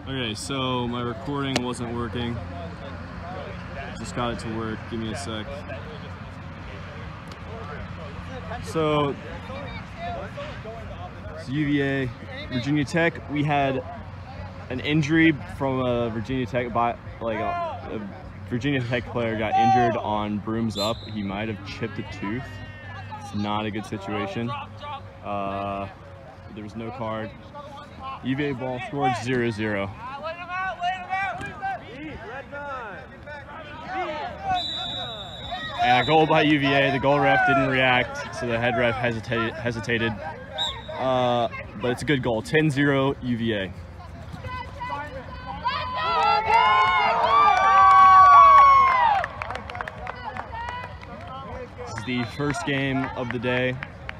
Okay, so my recording wasn't working. Just got it to work. Give me a sec. So UVA, Virginia Tech. We had an injury from a Virginia Tech a Virginia Tech player got injured on Brooms Up. He might have chipped a tooth. It's not a good situation. There was no card. UVA ball scored 0-0. And a goal by UVA. The goal ref didn't react, so the head ref hesitated. But it's a good goal. 10-0 UVA. This is the first game of the day.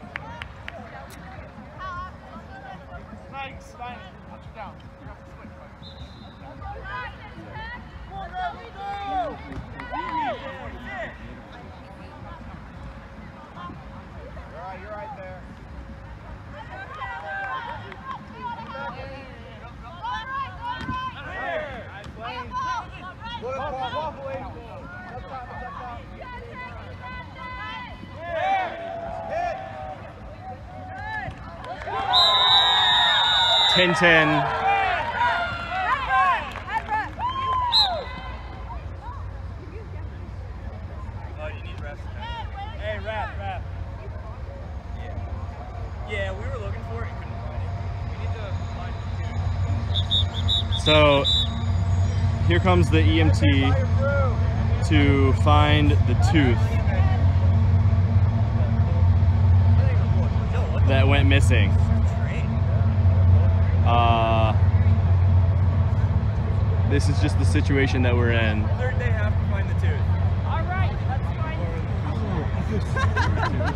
Yeah, we were looking for it and couldn't find it. We need to find it. So here comes the EMT to find the tooth that went missing. This is just the situation that we're in. Third they have to find the tooth. All right, that's fine.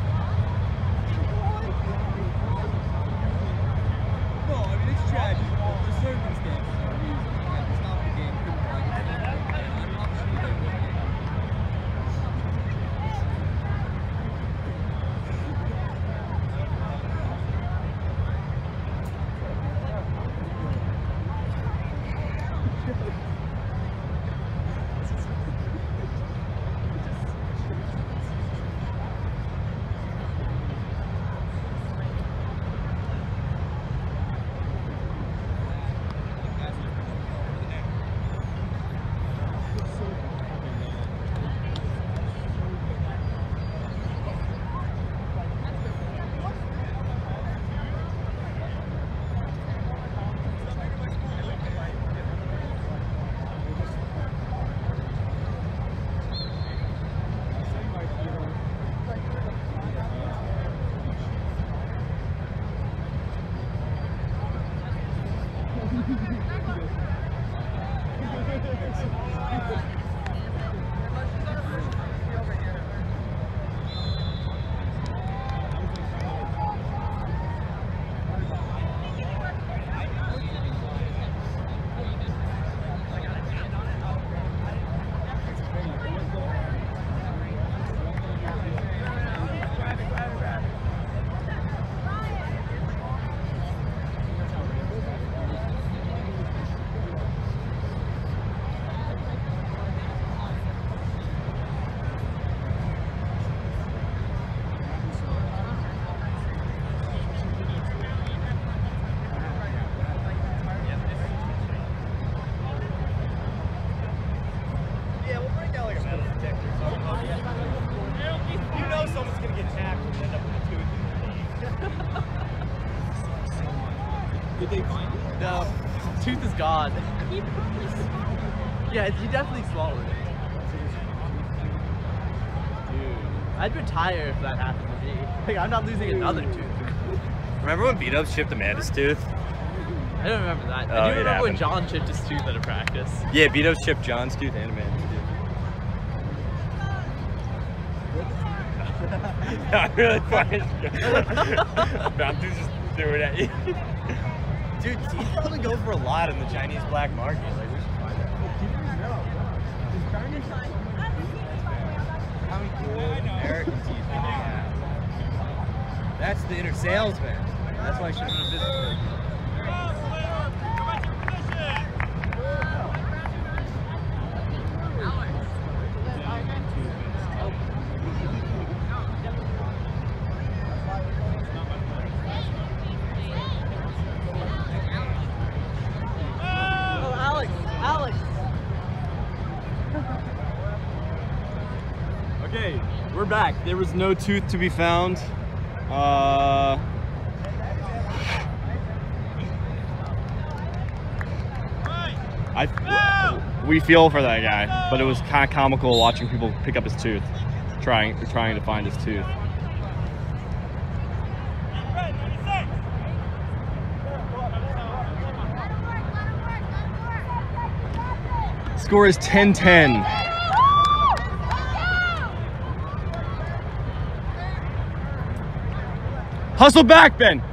No, I mean it's tragic. The circumstances are reasonable. It's not the game. Did they find it? No, his tooth is gone. He probably swallowed it. Yeah, he definitely swallowed it. Dude, I'd retire if that happened to me. Like, I'm not losing another tooth. Remember when Beat-Ups chipped Amanda's tooth? I don't remember that. Oh, I do it remember when happened. John chipped his tooth at a practice. Yeah, Beat-Ups chipped John's tooth and Amanda's tooth. Not really funny. Bounty's just threw it at you. Dude, he's probably go for a lot in the Chinese black market. Like, we should find out. How many cool American teeth do they have? That's the inner salesman. That's why I should have been a business. back. There was no tooth to be found. We feel for that guy, but it was kind of comical watching people pick up his tooth, trying to find his tooth. Score is 10-10. Hustle back, Ben.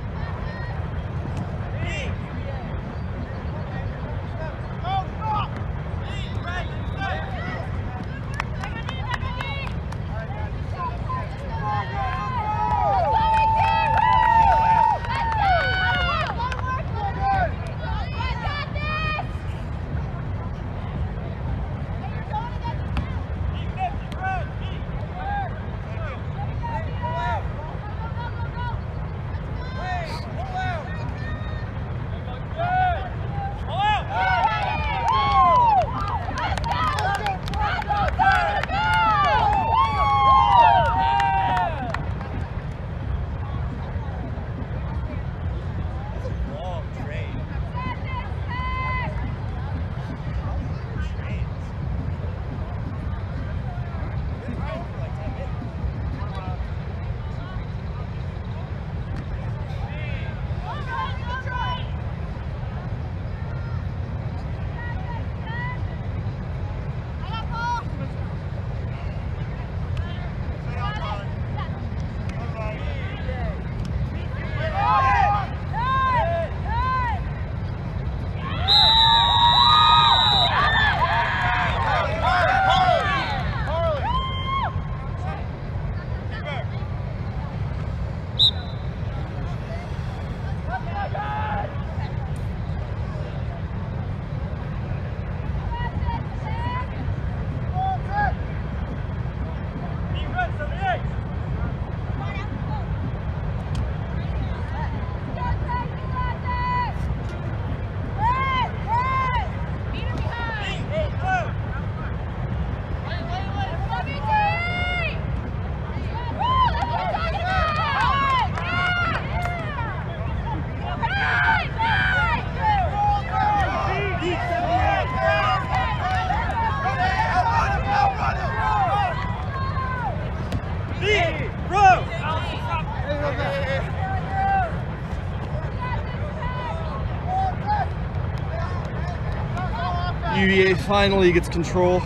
UVA finally gets control.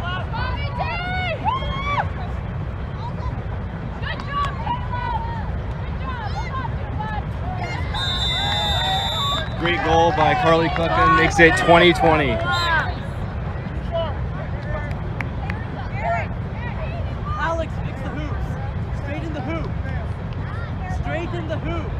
Great goal by Carly Kleppen, makes it 20-20. Alex, fix the hoops. Straighten the hoop. Straighten the hoop.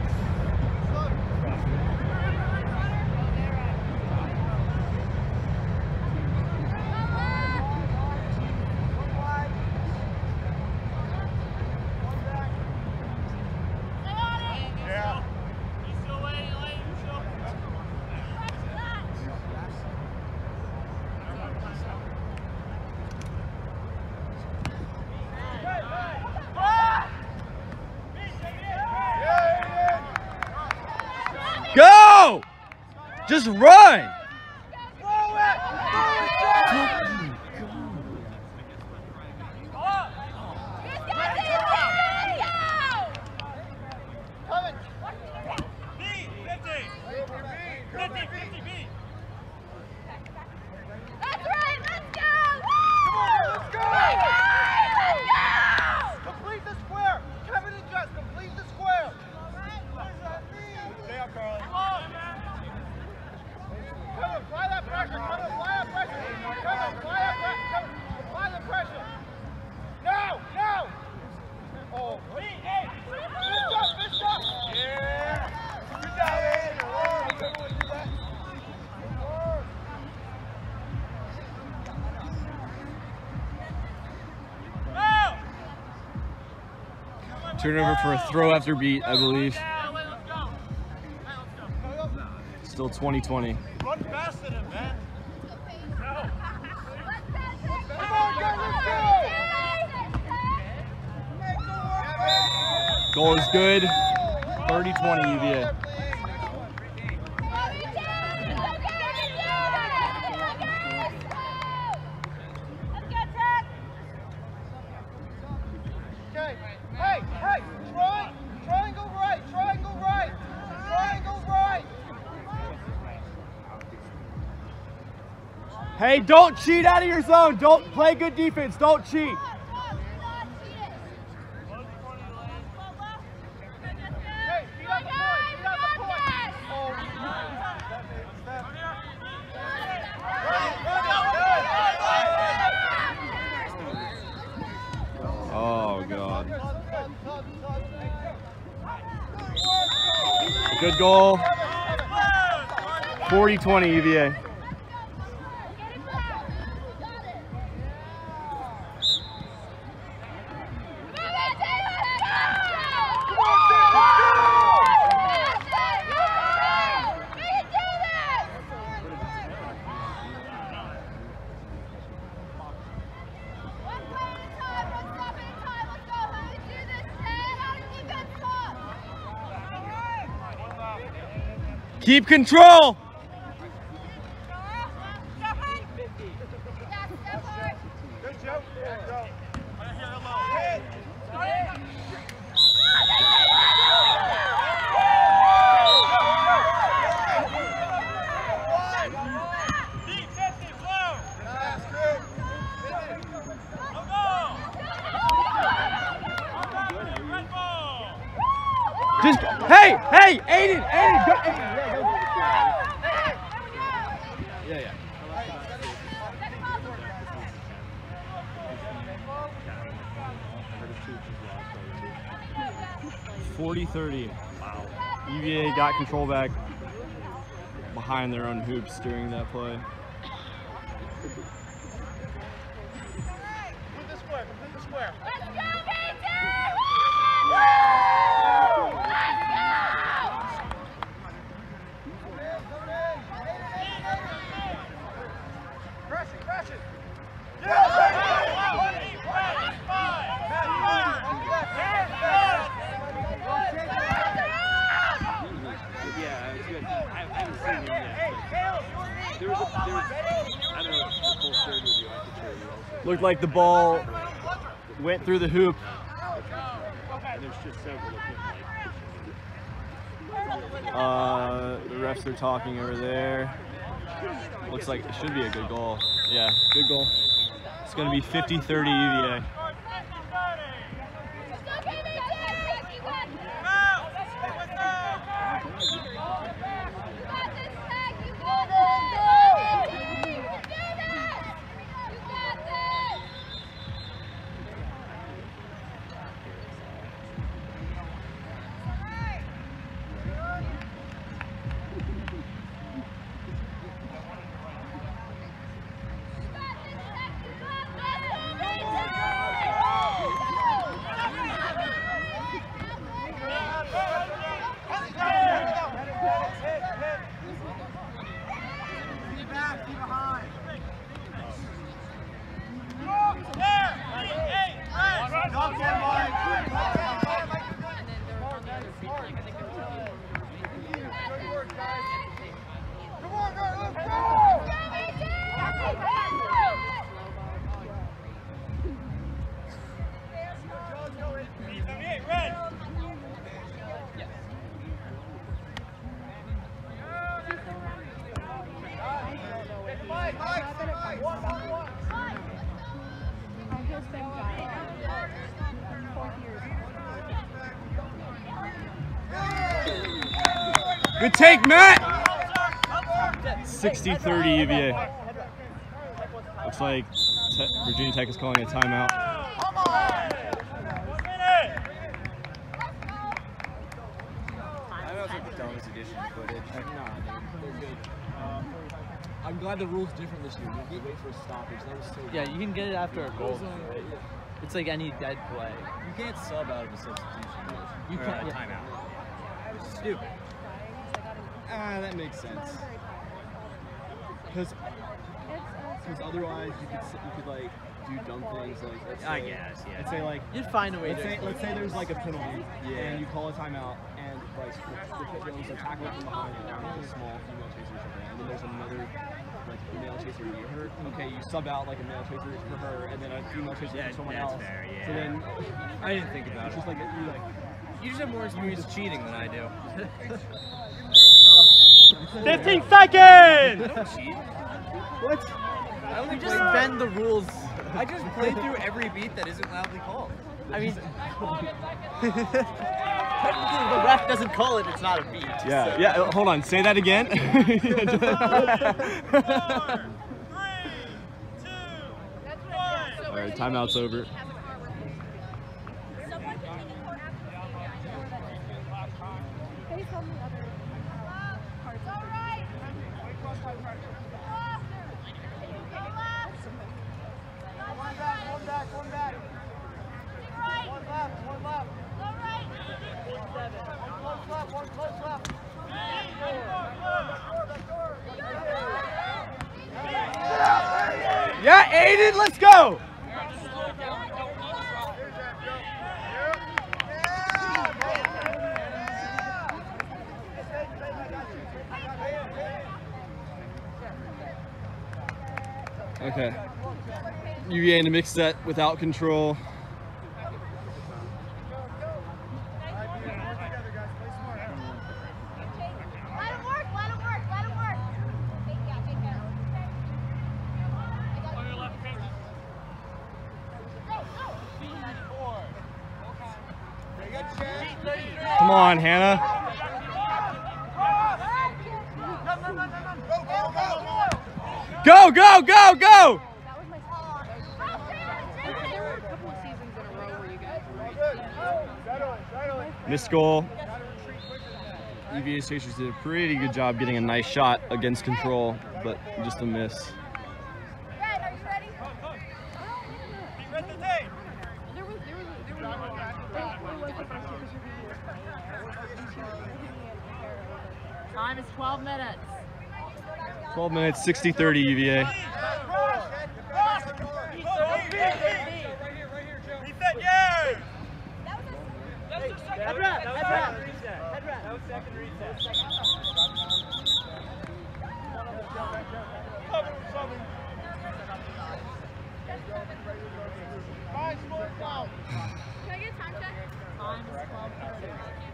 Go! Just run! Turnover for a throw after beat, I believe. Still 20-20. Run faster than him, man. Goal is good. 30-20 UVA. Hey, don't cheat out of your zone. Don't play good defense. Don't cheat. Oh, God. Good goal. 40-20 UVA. Keep control. Just hey, Aiden, go, Aiden. Yeah. 40-30. Wow. UVA got control back behind their own hoops during that play. Complete the square. Let's go, BT! Crash it. Yeah, it's good. I haven't seen him yet. There was I don't know if the full third with you. I could show you also. Looked like the ball went through the hoop. And there's just several of him The refs are talking over there. Looks like it should be a good goal. Yeah, good goal. It's going to be 50-30 UVA. Good take, Matt! 60-30 UVA. Looks like Virginia Tech is calling a timeout. I know it's like the dumbest edition of footage. They're good. I'm glad the rule's different this year. You wait for a stoppage. That was so Yeah, you can get it after a goal. It's like any dead play. You can't sub out of a substitution. You Or can't. a timeout. It's stupid. that makes sense. Because otherwise you could like do dumb things like. Let's say, I guess, yeah. Let's say like. You'd find a way Let's say there's like a penalty, Yeah. and you call a timeout, and like the pit goes a tackle from behind, and there's a small female chaser or something, and then there's another like male chaser near her. Okay, you sub out like a male chaser for her, and then a female chaser for someone that's else. fair, yeah. So then I didn't think about it's it. just like you like. You just have more experience cheating than I do. 15 seconds! I don't cheat. What? I only You just bend the rules. I just play through every beat that isn't loudly called. I mean, technically the ref doesn't call it, it's not a beat. Yeah, yeah. Hold on. Say that again. 4, 3, 2, 1. All right, timeout's over. Yeah, Aiden, let's go. Okay. UVA in a mixed set without control. Let him work, let him work, let him work. Take care. Come on, Hannah. Go, go, go, go! There were a couple of seasons in a row where you guys were Missed goal. UVA Chasers did a pretty good job getting a nice shot against control, but just a miss. Red, are you ready? There was Time is 12 minutes. 12 minutes, 60-30 UVA. Reset, yeah! Head wrap, head wrap. That was second reset. Can I get a time check? Time is 12:30.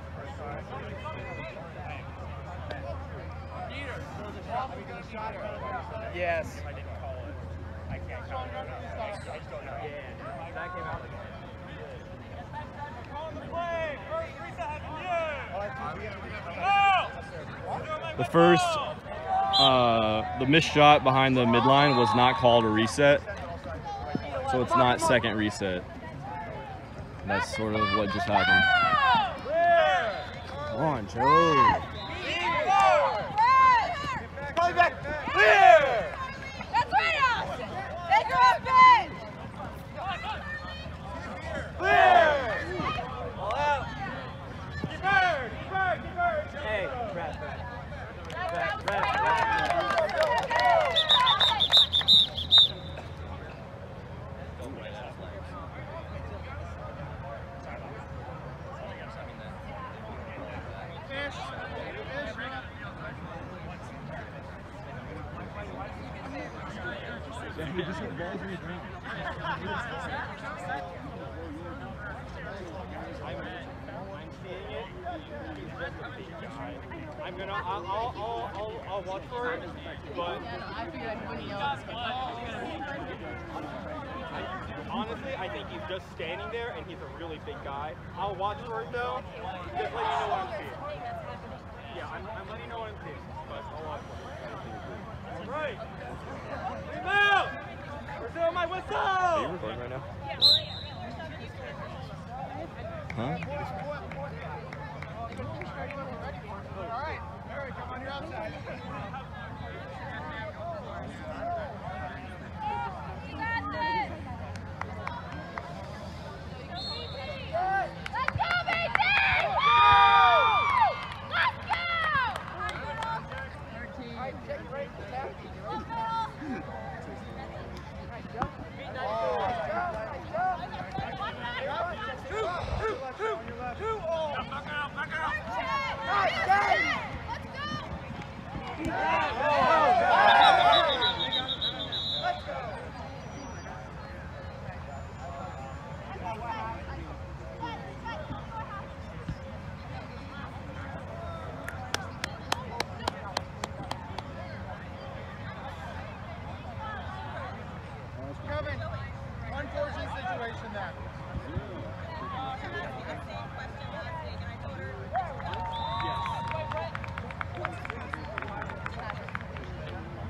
Yes. I didn't call it. I can't call it. I just don't know. Yeah. That came out The first, the missed shot behind the midline was not called a reset, so it's not second reset. That's sort of what just happened. Come on, Joe. That's right, Austin. Take her up, Ben. Hey, ref. I'll watch for it, but honestly, I think he's just standing there, and he's a really big guy. I'll watch for it though, just let you know what I'm seeing. Yeah, I'm letting you know what I'm seeing, but I'll watch for it. All right, rebound! We're doing my whistle! Are you recording right now? Huh?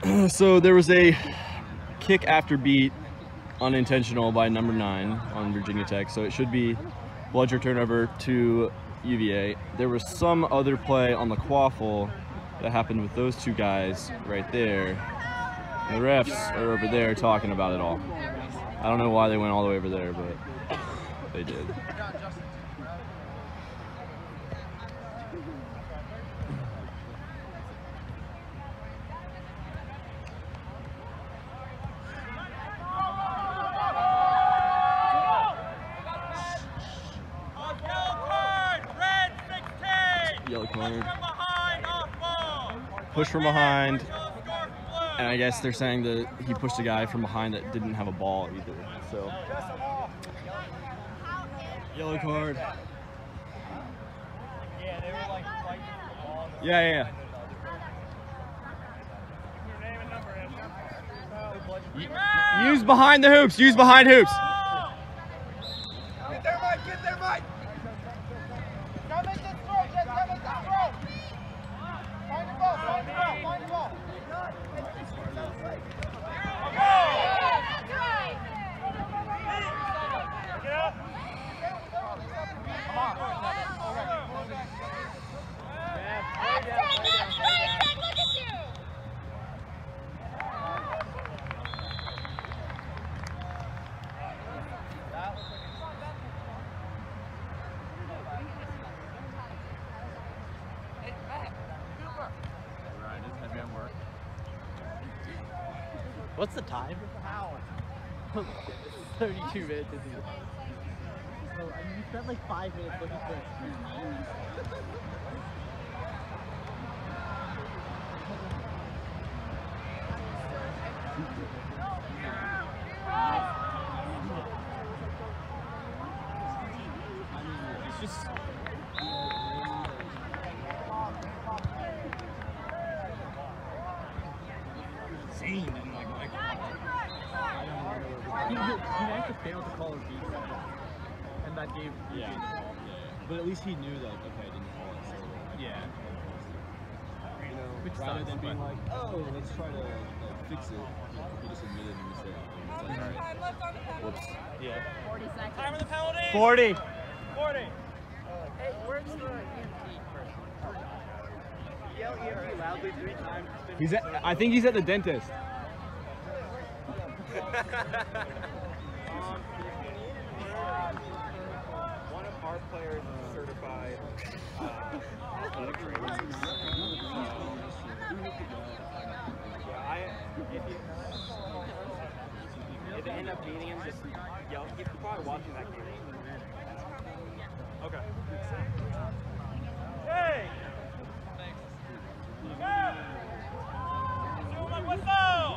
So there was a kick after beat, unintentional by number 9 on Virginia Tech. So it should be bludger turnover to UVA. There was some other play on the quaffle that happened with those two guys right there. And the refs are over there talking about it all. I don't know why they went all the way over there, but they did. Yellow corner. Push from behind. And I guess they're saying that he pushed a guy from behind that didn't have a ball either. So, yellow card. Yeah, they were like fighting for the ball. Yeah. Use behind the hoops. Use behind hoops. Get there, Mike. Get there, Mike. Go make this throw, Jess. Go make that throw. Find the ball. Find the ball. Find the ball. What's the time? 32 minutes. So, I mean, you spent like 5 minutes looking for it. It's just. He actually failed to call a beat, and that gave. Yeah. But at least he knew that, okay, I didn't call it. So, Yeah. you know, Which rather sucks, than being but- like, oh, let's try to fix it, he just admitted a mistake. And it's like, whoops. Yeah. 40 seconds. Time of the penalty. 40. 40. Hey, where's the EMT person? Yell EMT loudly 3 times. I think he's at the dentist. One of our players is certified athletic trainer. If they end up beating him, just yell. He's probably watching that game. Okay. Hey! Whistle!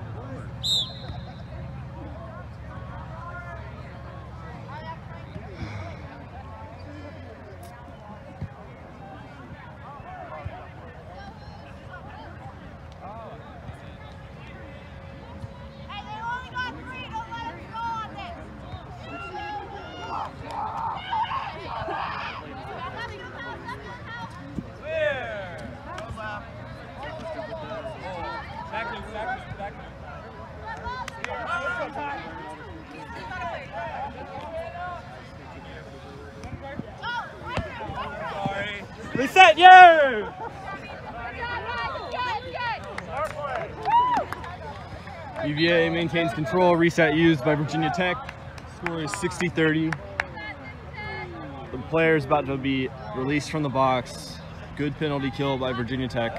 Hey, they only got 3. Don't let them go on this. Clear! Back to Sorry. Reset you! UVA maintains control. Reset used by Virginia Tech. Score is 60-30. The player is about to be released from the box. Good penalty kill by Virginia Tech.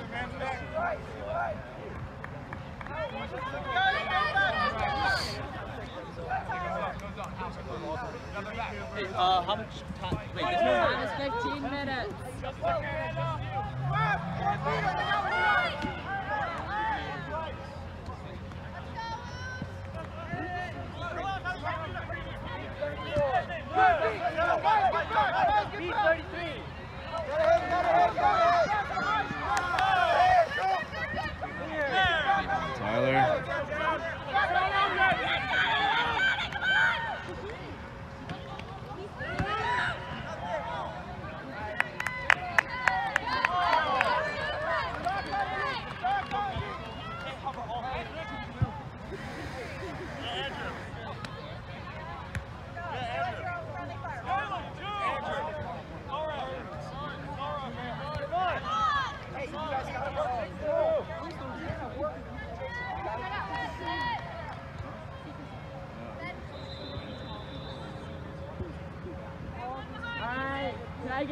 Hey, how much time? Wait, this Minus 15 minutes. Tyler.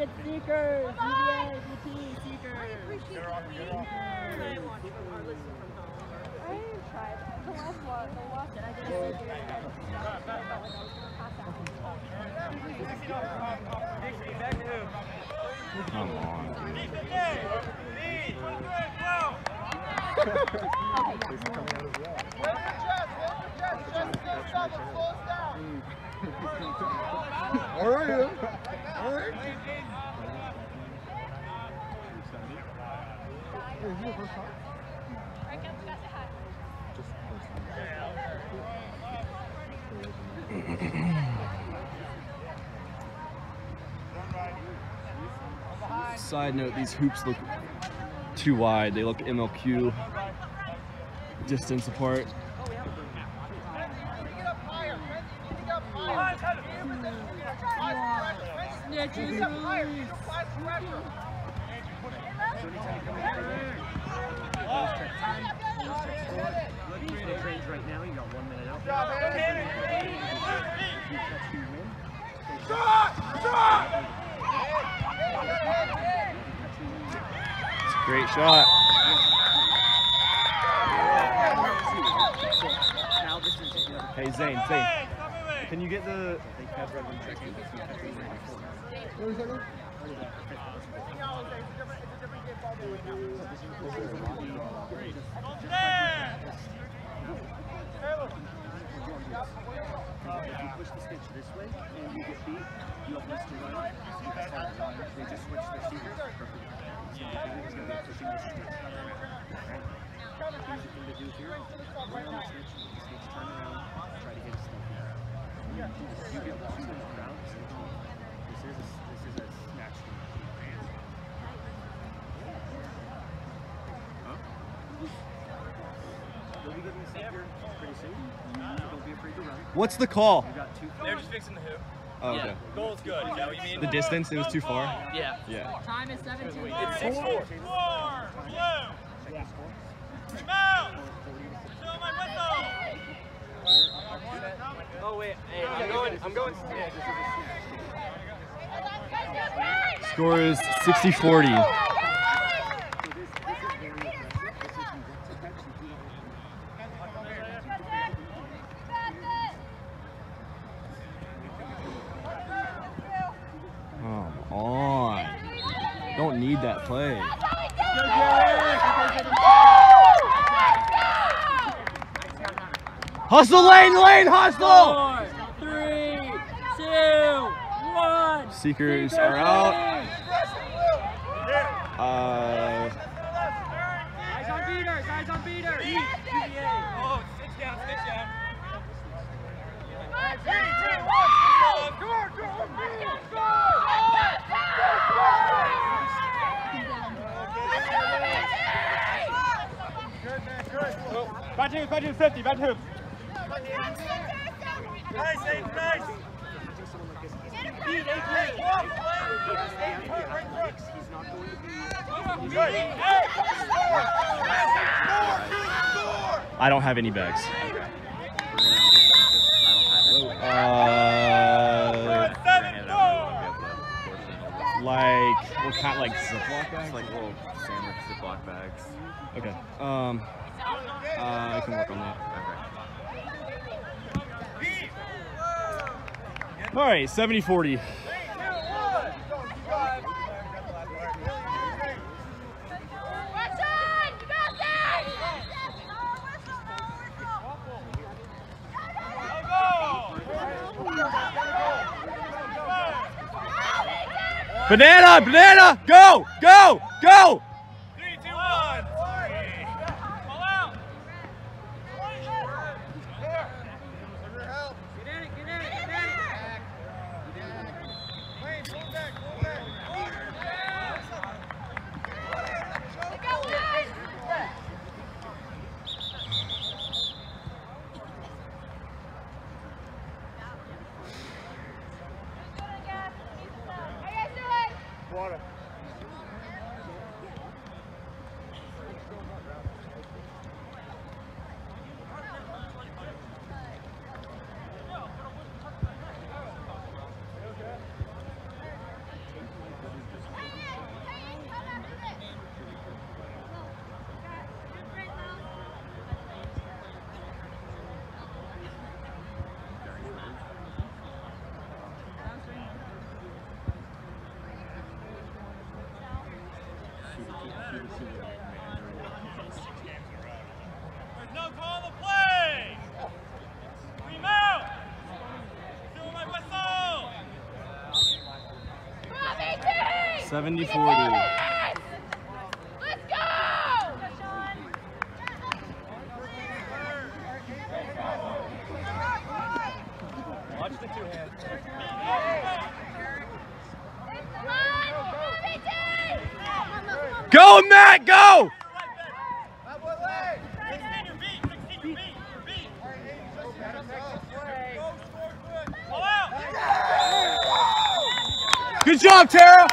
It's Seekers! UVA, BT, Seekers! I tried. The last one, they lost it. I did a Seekers. Come on. All right. All right. Side note, these hoops look too wide. They look MLQ distance apart. Right now, you got 1 minute out. It's a great shot. Hey Zane, can you get the? If you push the stitch this way and you get beat, you have less to run. They just switch the seekers. Perfect. So the thing is going to be pushing the stitch. Right? Easy thing to do here. Right on the stitch, turn around, try to hit a step here. You get the two rounds. This is a snatch thing. Huh? You'll be getting a step here pretty soon. Don't be afraid to run. What's the call? They're just fixing the hoop. Oh, okay. Goal's good. Is that what you mean? The distance, it was too far? Yeah. Yeah. Time is 17. It's 6-4. Oh wait, hey, I'm going. Score is 60-40. Come on. Don't need that play. Hustle, Lane, hustle! 4, 3, 2, 1. Seekers are out. Eyes on beaters, eyes on beaters. Oh, stitch down. Bad hoops, 50, bad hoops. Nice, Aiden, nice. I don't have any bags. Like, what kind, like Ziploc bags? Like little sandwich Ziploc bags. Okay. I can work on that. All right, 70-40. Banana, go! 3, 2, 1. Call out. 70-40. Watch the two hands. Go, Matt, go! Good job, Tara!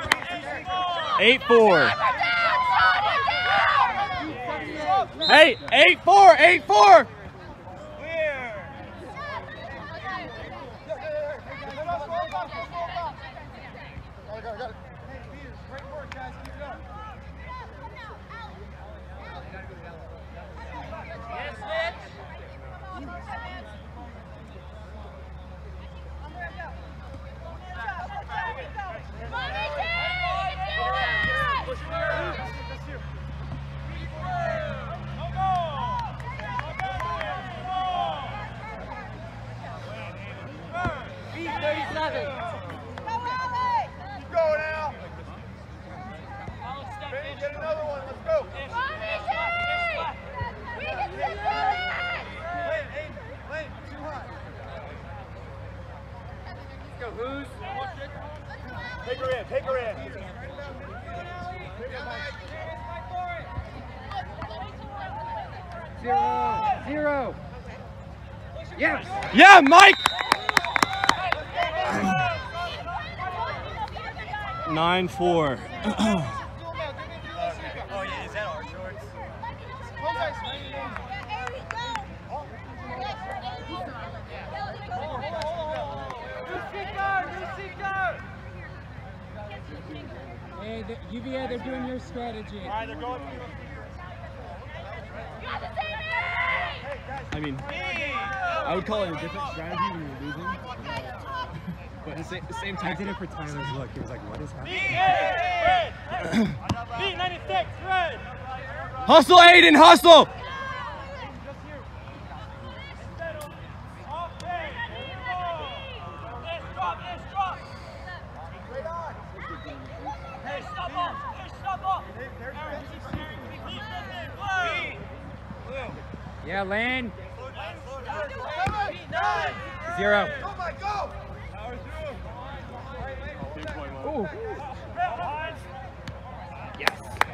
8-4. Hey, 8-4, 8-4! Take her in, take her in. 0. Yes. Yeah, Mike! 9-4. Oh yeah, is that our shorts? Hey, UVA, they're doing your strategy. All right, they're going for you. I mean, I would call it a different strategy when you're losing. But at the same time, I did it for Tyler's look. He was like, what is happening? B96, red! hustle, Aiden, hustle! Yeah, Lane. 0. Ooh. Yes.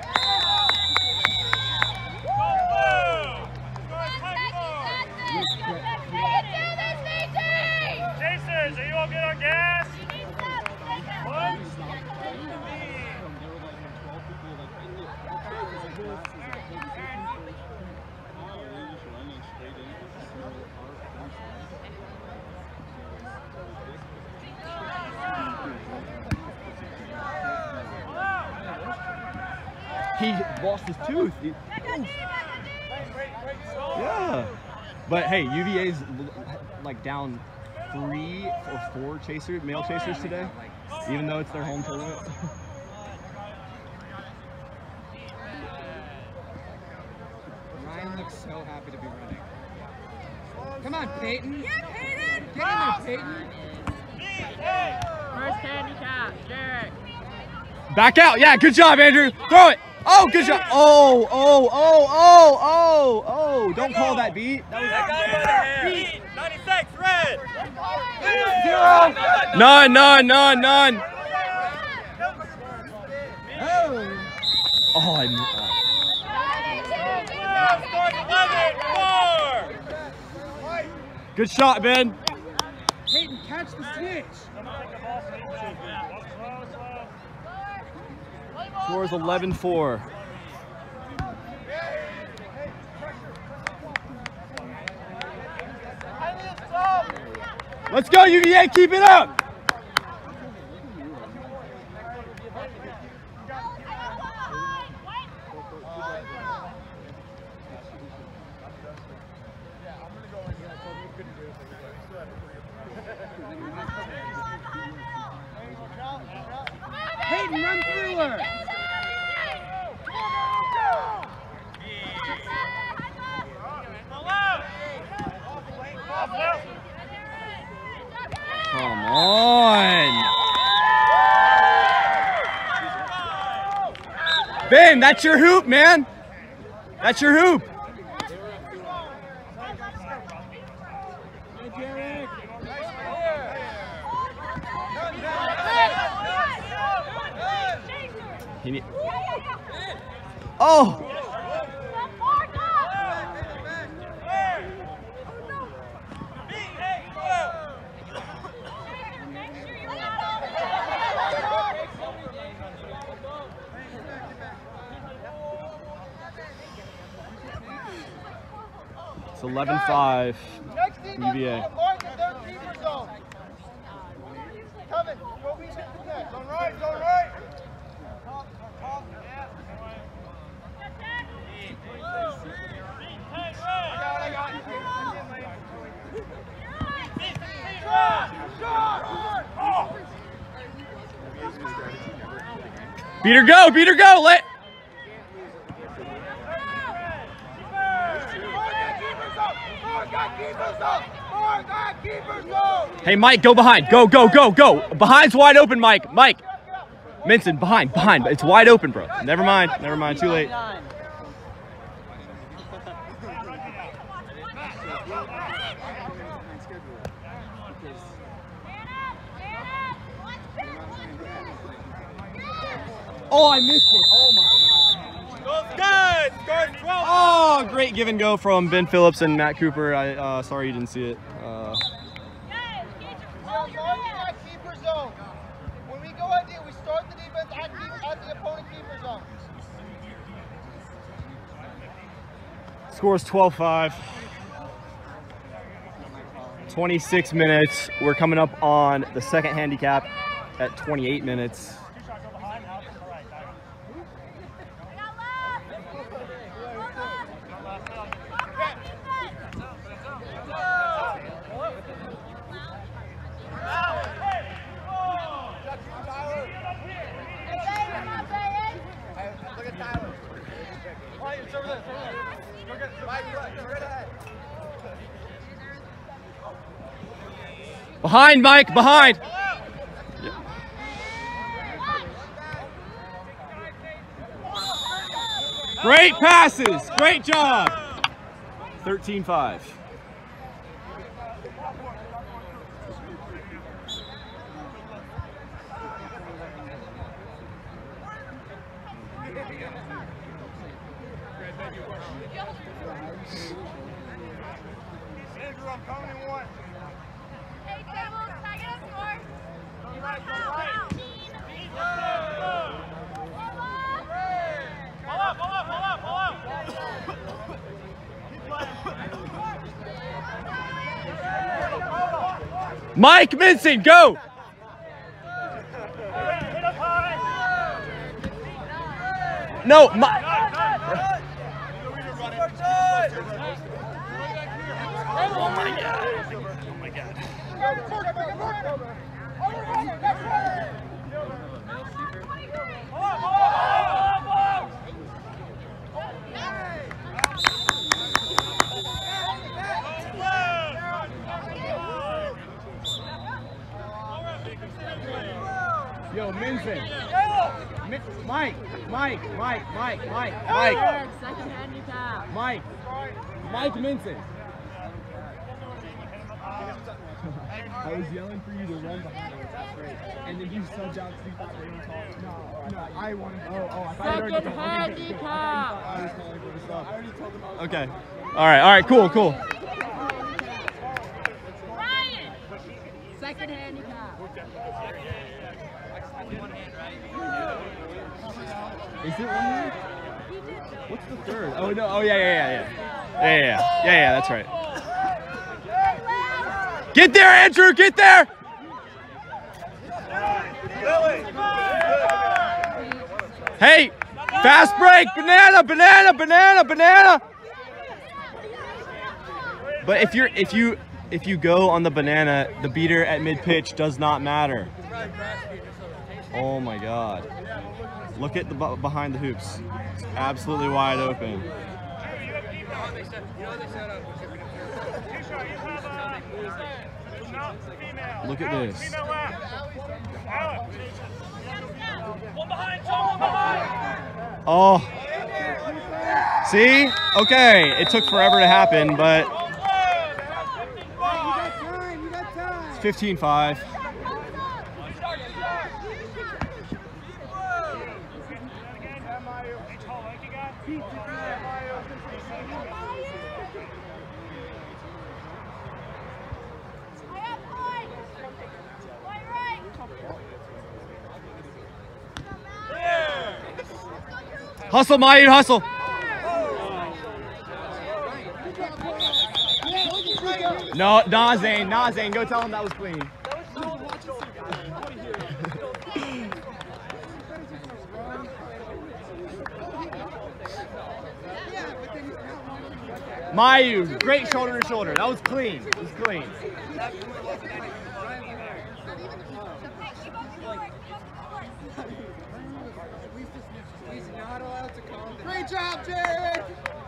Chasers, are you all good on gas? What? He lost his tooth. Yeah. But hey, UVA's like down 3 or 4 chasers, male chasers today, even though it's their home tournament. Ryan looks so happy to be running. Come on, Peyton. Yeah, Peyton. Get in there, Peyton. First handicap, Derek. Back out. Yeah, good job, Andrew. Throw it. Oh, good job. Oh, oh, oh, oh, oh, oh. Don't call that beat. That was Beat, 96, red! 0. None, none, none, none. Oh, I knew that. Good shot, Ben. Peyton, catch the snitch. Score is 11-4. Let's go, UVA, keep it up! Peyton, run through her. Come on. Ben, that's your hoop, man. That's your hoop. Oh! It's 11-5 UVA. Beat her go, beat her go, let. Hey Mike, go behind, go, go, go, go. Behind's wide open, Mike, Mike. Minson, behind, it's wide open, bro. Never mind, too late. Oh, I missed it. Oh my God. Good. 12. Oh, great give and go from Ben Phillips and Matt Cooper. I sorry you didn't see it. Keeper zone. When we go at we start the defense at the opponent keeper zone. Score's 12-5. 26 minutes. We're coming up on the second handicap at 28 minutes. Behind, Mike, behind. Yep. Great passes, great job. 13-5. Andrew, I'm coming in one. Mike Minson, go! No, Mike. Oh my God. Oh my God. Yo, Minson. Mike. Second handicap. Mike Minson. I was yelling for you to run behind us. That's great. And then you subbed out Steve No, I wanted. I thought you already Second handicap. I was calling for the sub. I already told them. Okay. All right. Cool. Ryan. Second handicap. Is it one hand? What's the third? Oh no. Oh yeah. Yeah. That's right. Get there, Andrew. Get there. Hey, fast break. Banana. But if you go on the banana, the beater at mid pitch does not matter. Oh my God. Look at the behind the hoops. It's absolutely wide open. Look at this. One behind, one behind. Oh. See? Okay. It took forever to happen, but it's 15-5. Hustle, Mayu, hustle. No, nah, Zane, go tell him that was clean. Mayu, great shoulder to shoulder. That was clean. It was clean. Great job, Jared!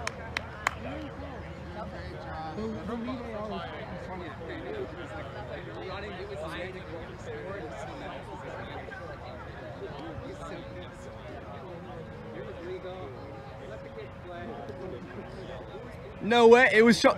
No way, it was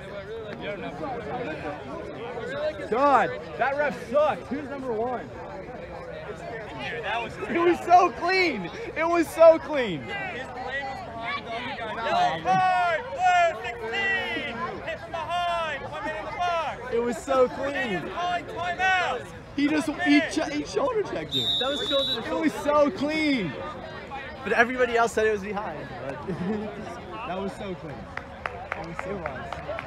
God, that ref sucked. Who's number one? Dude, that was It was so clean. It was so clean. his blade was behind the other guy. Hard, blue, 16! Hit from behind, 1 minute in the box. It was so clean. Calling timeout. He shoulder checked him. That was shoulder to It shoulder. was so clean. But everybody else said it was behind. That was so clean. That was so clean.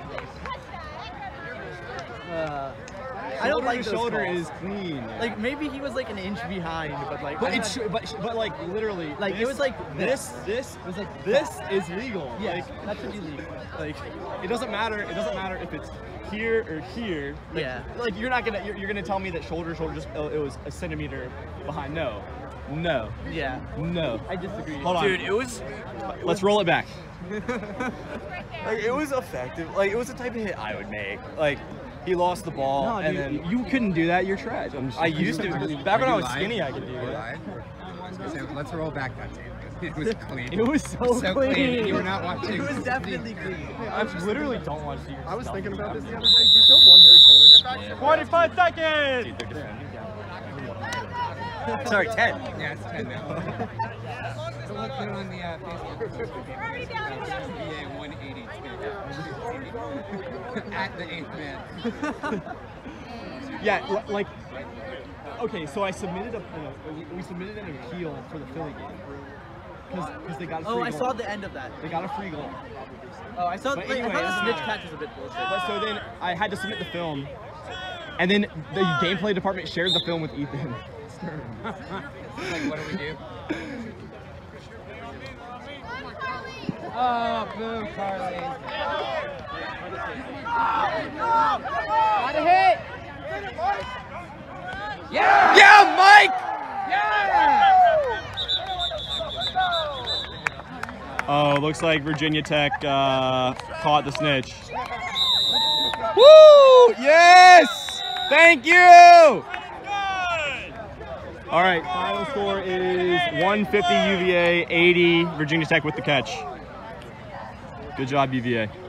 I don't like those shoulder calls. is clean. Like maybe he was like an inch behind, but like But I'm it's not- but like literally like it was like this was like this is legal. yeah, Like that should be legal. Like it doesn't matter. It doesn't matter if it's here or here. Like, Yeah. Like you're not gonna you're gonna tell me that shoulder just it was a centimeter behind. No. yeah, No. I disagree. Hold on. Dude, it was Let's roll it back. like it was effective. Like it was the type of hit I would make. Like he lost the ball No, and dude, then you couldn't do that. You're trash. I'm just, I used to. Back when I was skinny, I could do We're that. live. Let's roll back that tape. It was clean. It was so clean. You were not watching. It was definitely clean. I literally don't want to see. I was thinking about this the other day. You still have one hair shoulder. 45 seconds. Sorry, 10. Yeah, it's 10 now. So let's put it on the Facebook. VA 182. At the 8th man. Yeah, like. Okay, so I submitted we submitted an appeal for the Philly game because they got a free Oh, goal. I saw the end of that. They got a free goal. Oh, I saw. But I anyway, thought the snitch catch was a bit bullshit. But so then I had to submit the film, and then the gameplay department shared the film with Ethan. Like, what do we do? Oh, boom, Carly. Got a hit! Yeah! Yeah, Mike! Yeah! Oh, looks like Virginia Tech caught the snitch. Woo! Yes! Thank you! All right, final score is 150 UVA, 80 Virginia Tech with the catch. Good job, UVA.